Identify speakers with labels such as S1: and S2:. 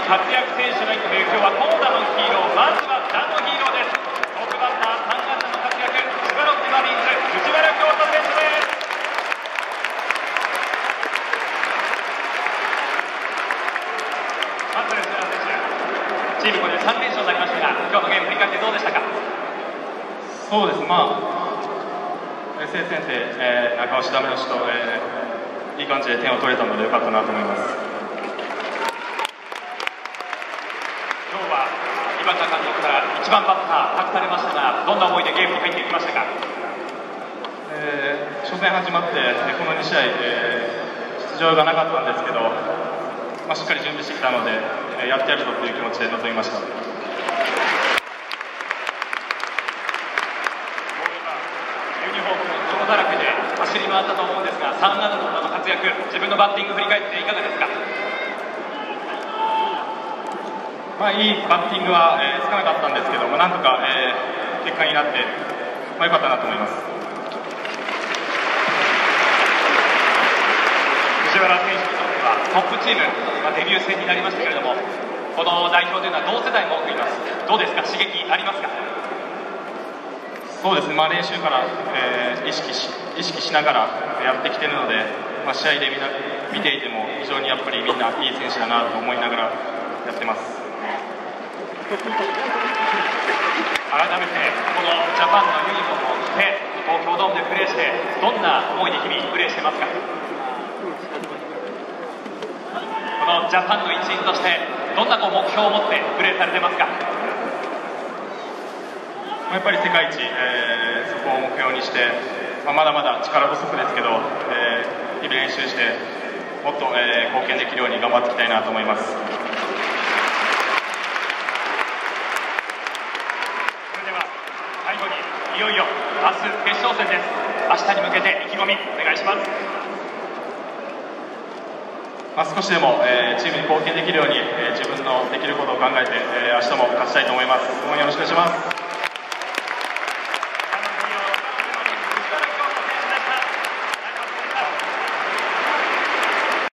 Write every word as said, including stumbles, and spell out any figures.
S1: 活躍選手のインタビュー、今日は投打のヒーロー、まずは打のヒーローです。トップバッターさん安打の活躍、千葉ロッテマリーンズ藤原恭太選手です。まず藤原選手、チームこれでさん連勝になりましたが、今日のゲーム振り返ってどうでしたか？
S2: そうです、まあ先制点で、えー、中押しダメ押しと、えー、いい感じで点を取れたので良かったなと思います。
S1: 今日は井端監督からいちばんバッター託されましたが、どんな思いでゲームに入っていきましたか？
S2: えー、初戦始まってこのに試合、えー、出場がなかったんですけど、まあ、しっかり準備してきたので、えー、やってやるぞという気持ちで臨みました。
S1: だらけで走り回ったと思うんですが、さん安打の活躍、自分のバッティング振り返っていかがですか？
S2: まあ、いいバッティングは、えー、つかなかったんですけども、なんとか、えー、結果になって、まあ、良かったなと思います。
S1: 藤原選手にとってはトップチーム、まあ、デビュー戦になりましたけれども、この代表というのは同世代も多くいます。どうですか、刺激ありますか？
S2: そうですね、まあ、練習から、えー、意識し、意識しながらやってきているので、まあ、試合でみな見ていても非常にやっぱりみんないい選手だなと思いながらやってます。
S1: 改めてこのジャパンのユニフォームを着て東京ドームでプレーして、どんな思いで日々プレーしてますか？このジャパンの一員としてどんなこう目標を持ってプレーされてますか？
S2: やっぱり世界一、えー、そこを目標にして、まあ、まだまだ力不足ですけど、えー、日々練習してもっと、えー、貢献できるように頑張っていきたいなと思います。そ
S1: れでは最後にいよいよ明日決勝戦です。明日に向けて意気込みお願いします。
S2: まあ、少しでも、えー、チームに貢献できるように、えー、自分のできることを考えて、えー、明日も勝ちたいと思います。応援よろしくお願いします。